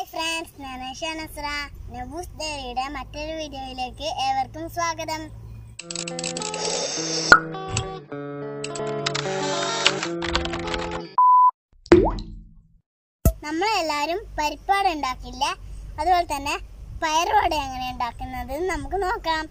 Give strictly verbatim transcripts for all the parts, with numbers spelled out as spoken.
Hi friends, ഞാൻ നസ്ര. നബൂസ് ഡയറിയുടെ മറ്റൊരു വീഡിയോയിലേക്ക് ഏവർക്കും സ്വാഗതം. നമ്മളെല്ലാവരും പരിപ്പാട് ഉണ്ടാക്കില്ല, അതുപോലെ തന്നെ പയറുവട എങ്ങനെ ഉണ്ടാക്കുന്നത് നമുക്ക് നോക്കാം.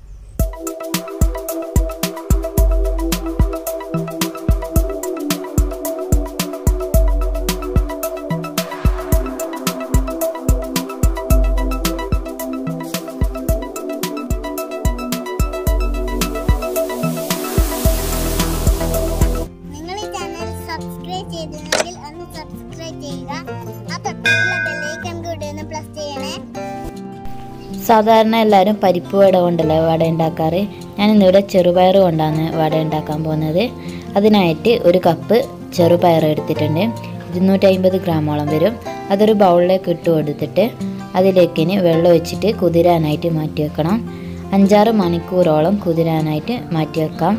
സാധാരണ എല്ലാവരും പരിപ്പ് വട കൊണ്ടല്ലേ വട ഉണ്ടാക്കാറ്. ഞാനിന്നിവിടെ ചെറുപയർ കൊണ്ടാണ് വട ഉണ്ടാക്കാൻ പോകുന്നത്. അതിനായിട്ട് ഒരു കപ്പ് ചെറുപയർ എടുത്തിട്ടുണ്ട്. ഇരുന്നൂറ്റി അമ്പത് ഗ്രാമോളം വരും. അതൊരു ബൗളിലേക്ക് ഇട്ട് കൊടുത്തിട്ട് അതിലേക്ക് വെള്ളം ഒഴിച്ചിട്ട് കുതിരാനായിട്ട് മാറ്റി വെക്കണം. അഞ്ചാറ് മണിക്കൂറോളം കുതിരാനായിട്ട് മാറ്റി വെക്കാം.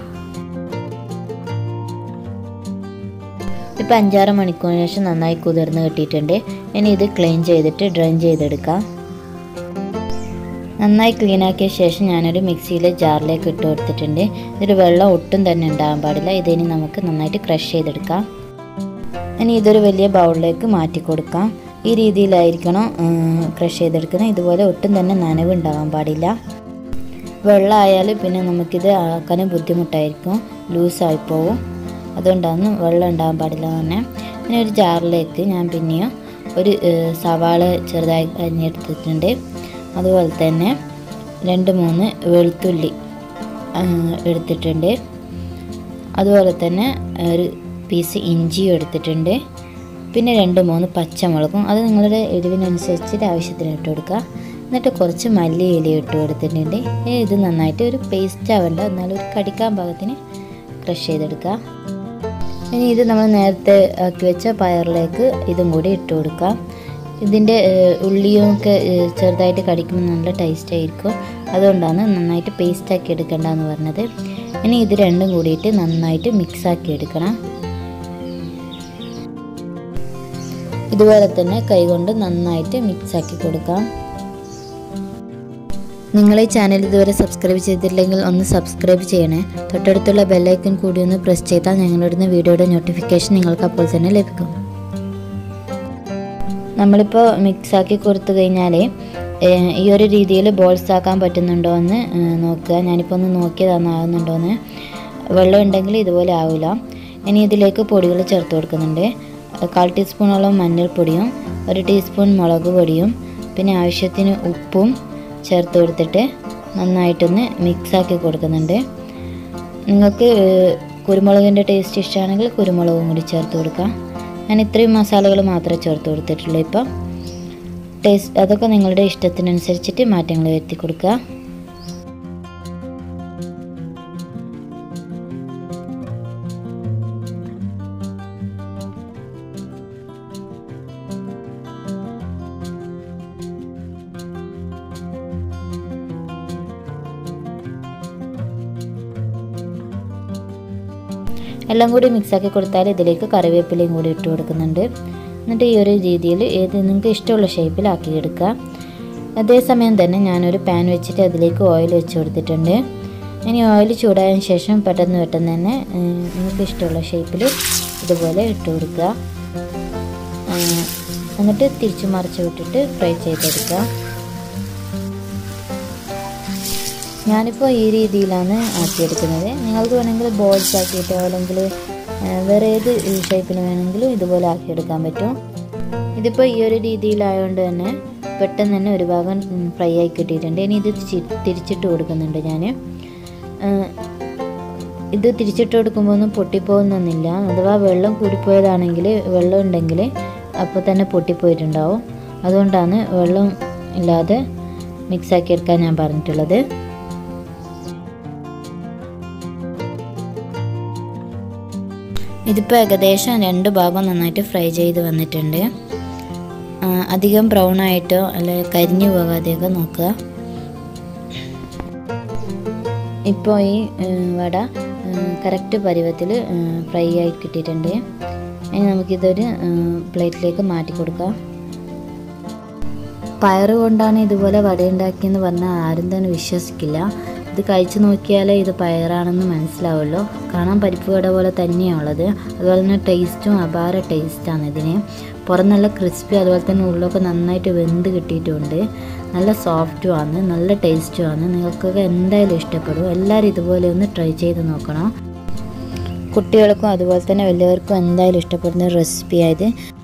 ഇപ്പം അഞ്ചാറ് മണിക്കൂറിന് ശേഷം നന്നായി കുതിർന്ന് കിട്ടിയിട്ടുണ്ട്. ഇനി ഇത് ക്ലീൻ ചെയ്തിട്ട് ഡ്രെയിൻ ചെയ്തെടുക്കാം. നന്നായി ക്ലീനാക്കിയ ശേഷം ഞാനൊരു മിക്സിയിലെ ജാറിലേക്ക് ഇട്ട് കൊടുത്തിട്ടുണ്ട്. ഇതിൽ വെള്ളം ഒട്ടും തന്നെ ഉണ്ടാകാൻ പാടില്ല. ഇതിനി നമുക്ക് നന്നായിട്ട് ക്രഷ് ചെയ്തെടുക്കാം. ഇനി ഇതൊരു വലിയ ബൗളിലേക്ക് മാറ്റി കൊടുക്കാം. ഈ രീതിയിലായിരിക്കണം ക്രഷ് ചെയ്തെടുക്കുന്നത്. ഇതുപോലെ ഒട്ടും തന്നെ നനവ് ഉണ്ടാകാൻ പാടില്ല. വെള്ളമായാൽ പിന്നെ നമുക്കിത് ആക്കാനും ബുദ്ധിമുട്ടായിരിക്കും, ലൂസായി പോവും. അതുകൊണ്ടാണ് വെള്ളം ഉണ്ടാകാൻ പാടില്ല തന്നെ. ഇനി ഒരു ജാറിലേക്ക് ഞാൻ പിന്നെയും ഒരു സവാള ചെറുതായി അരിഞ്ഞെടുത്തിട്ടുണ്ട്. അതുപോലെ തന്നെ രണ്ട് മൂന്ന് വെളുത്തുള്ളി എടുത്തിട്ടുണ്ട്. അതുപോലെ തന്നെ ഒരു പീസ് ഇഞ്ചിയും എടുത്തിട്ടുണ്ട്. പിന്നെ രണ്ട് മൂന്ന് പച്ചമുളകും, അത് നിങ്ങളുടെ എരിവിനനുസരിച്ചിട്ട് ആവശ്യത്തിന് ഇട്ട് കൊടുക്കുക. എന്നിട്ട് കുറച്ച് മല്ലി ഇല ഇട്ട് കൊടുത്തിട്ടുണ്ട്. ഇത് നന്നായിട്ട് ഒരു പേസ്റ്റ് ആവേണ്ട, എന്നാലും ഒരു കടിക്കാൻ പാകത്തിന് ക്രഷ് ചെയ്തെടുക്കുക. ഇനി ഇത് നമ്മൾ നേരത്തെ ആക്കി വെച്ച പയറിലേക്ക് ഇതും കൂടി ഇട്ട് കൊടുക്കാം. ഇതിൻ്റെ ഉള്ളിയൊക്കെ ചെറുതായിട്ട് കടിക്കുമ്പോൾ നല്ല ടേസ്റ്റ് ആയിരിക്കും. അതുകൊണ്ടാണ് നന്നായിട്ട് പേസ്റ്റാക്കി എടുക്കേണ്ടതെന്ന് പറഞ്ഞത്. ഇനി ഇത് രണ്ടും കൂടിയിട്ട് നന്നായിട്ട് മിക്സാക്കി എടുക്കണം. ഇതുപോലെ തന്നെ കൈകൊണ്ട് നന്നായിട്ട് മിക്സാക്കി കൊടുക്കാം. നിങ്ങൾ ഈ ചാനൽ ഇതുവരെ സബ്സ്ക്രൈബ് ചെയ്തിട്ടില്ലെങ്കിൽ ഒന്ന് സബ്സ്ക്രൈബ് ചെയ്യണേ. തൊട്ടടുത്തുള്ള ബെല്ലൈക്കൺ കൂടി ഒന്ന് പ്രസ് ചെയ്താൽ ഞങ്ങളുടെ വീഡിയോയുടെ നോട്ടിഫിക്കേഷൻ നിങ്ങൾക്ക് അപ്പോൾ തന്നെ ലഭിക്കും. നമ്മളിപ്പോൾ മിക്സാക്കി കൊടുത്തു കഴിഞ്ഞാൽ ഈ ഒരു രീതിയിൽ ബോൾസ് ആക്കാൻ പറ്റുന്നുണ്ടോ എന്ന് നോക്കുക. ഞാനിപ്പോൾ ഒന്ന് നോക്കിയതാണ് ആകുന്നുണ്ടോ എന്ന്. വെള്ളം ഉണ്ടെങ്കിൽ ഇതുപോലെ ആവില്ല. ഇനി ഇതിലേക്ക് പൊടികൾ ചേർത്ത് കൊടുക്കുന്നുണ്ട്. കാൽ ടീസ്പൂണോളം മഞ്ഞൾപ്പൊടിയും ഒരു ടീസ്പൂൺ മുളക് പൊടിയും പിന്നെ ആവശ്യത്തിന് ഉപ്പും ചേർത്ത് കൊടുത്തിട്ട് നന്നായിട്ടൊന്ന് മിക്സാക്കി കൊടുക്കുന്നുണ്ട്. നിങ്ങൾക്ക് കുരുമുളകിൻ്റെ ടേസ്റ്റ് ഇഷ്ടമാണെങ്കിൽ കുരുമുളകും കൂടി ചേർത്ത് കൊടുക്കാം. ഞാൻ ഇത്രയും മസാലകൾ മാത്രമേ ചേർത്ത് കൊടുത്തിട്ടുള്ളൂ. ഇപ്പം ടേസ്റ്റ് അതൊക്കെ നിങ്ങളുടെ ഇഷ്ടത്തിനനുസരിച്ചിട്ട് മാറ്റങ്ങൾ വരുത്തി കൊടുക്കുക. എല്ലാം കൂടി മിക്സാക്കി കൊടുത്താൽ ഇതിലേക്ക് കറിവേപ്പിലയും കൂടി ഇട്ട് കൊടുക്കുന്നുണ്ട്. എന്നിട്ട് ഈ ഒരു രീതിയിൽ ഏത് നിങ്ങൾക്ക് ഇഷ്ടമുള്ള ഷേപ്പിലാക്കി എടുക്കുക. അതേസമയം തന്നെ ഞാനൊരു പാൻ വെച്ചിട്ട് അതിലേക്ക് ഓയിൽ വെച്ച് കൊടുത്തിട്ടുണ്ട്. ഇനി ഓയിൽ ചൂടായതിനു ശേഷം പെട്ടെന്ന് പെട്ടെന്ന് തന്നെ നിങ്ങൾക്ക് ഇഷ്ടമുള്ള ഷേപ്പിൽ ഇതുപോലെ ഇട്ട് കൊടുക്കുക. എന്നിട്ട് തിരിച്ചു മറിച്ച് വിട്ടിട്ട് ഫ്രൈ ചെയ്തെടുക്കുക. ഞാനിപ്പോൾ ഈ രീതിയിലാണ് ആക്കിയെടുക്കുന്നത്. നിങ്ങൾക്ക് വേണമെങ്കിൽ ബോൾസ് ആക്കിയിട്ടോ അല്ലെങ്കിൽ വേറെ ഏത് ഷേപ്പിന് വേണമെങ്കിലും ഇതുപോലെ ആക്കിയെടുക്കാൻ പറ്റും. ഇതിപ്പോൾ ഈ ഒരു രീതിയിലായതുകൊണ്ട് തന്നെ പെട്ടെന്ന് തന്നെ ഒരു ഭാഗം ഫ്രൈ ആയി കിട്ടിയിട്ടുണ്ട്. ഇനി ഇത് തിരിച്ചിട്ട് കൊടുക്കുന്നുണ്ട് ഞാൻ. ഇത് തിരിച്ചിട്ട് കൊടുക്കുമ്പോൾ ഒന്നും പൊട്ടിപ്പോകുന്നൊന്നുമില്ല. അഥവാ വെള്ളം കൂടിപ്പോയതാണെങ്കിൽ വെള്ളം ഉണ്ടെങ്കിൽ അപ്പോൾ തന്നെ പൊട്ടിപ്പോയിട്ടുണ്ടാവും. അതുകൊണ്ടാണ് വെള്ളം ഇല്ലാതെ മിക്സാക്കി എടുക്കാൻ ഞാൻ പറഞ്ഞിട്ടുള്ളത്. ഇതിപ്പോൾ ഏകദേശം രണ്ട് ഭാഗം നന്നായിട്ട് ഫ്രൈ ചെയ്ത് വന്നിട്ടുണ്ട്. അധികം ബ്രൗൺ ആയിട്ടോ അല്ലെ കരിഞ്ഞു പോകാതെയൊക്കെ നോക്കുക. ഇപ്പോൾ ഈ വട കറക്റ്റ് പരുവത്തിൽ ഫ്രൈ ആയി കിട്ടിയിട്ടുണ്ട്. ഇനി നമുക്കിതൊരു പ്ലേറ്റിലേക്ക് മാറ്റി കൊടുക്കാം. പയറ് കൊണ്ടാണ് ഇതുപോലെ വട ഉണ്ടാക്കിയെന്ന് പറഞ്ഞാൽ ആരും തന്നെ വിശ്വസിക്കില്ല. ഇത് കഴിച്ചു നോക്കിയാലേ ഇത് പയറാണെന്ന് മനസ്സിലാവുള്ളൂ. കാണാൻ പരിപ്പ് വട പോലെ തന്നെയാണുള്ളത്. അതുപോലെ തന്നെ ടേസ്റ്റും അപാര ടേസ്റ്റാണ് ഇതിന്. പുറം നല്ല ക്രിസ്പി, അതുപോലെ തന്നെ ഉള്ളൊക്കെ നന്നായിട്ട് വെന്ത് കിട്ടിയിട്ടുണ്ട്. നല്ല സോഫ്റ്റുമാണ്, നല്ല ടേസ്റ്റുമാണ്. നിങ്ങൾക്കൊക്കെ എന്തായാലും ഇഷ്ടപ്പെടും. എല്ലാവരും ഇതുപോലെ ഒന്ന് ട്രൈ ചെയ്ത് നോക്കണം. കുട്ടികൾക്കും അതുപോലെ തന്നെ വലിയവർക്കും എന്തായാലും ഇഷ്ടപ്പെടുന്ന റെസിപ്പി ആയത്.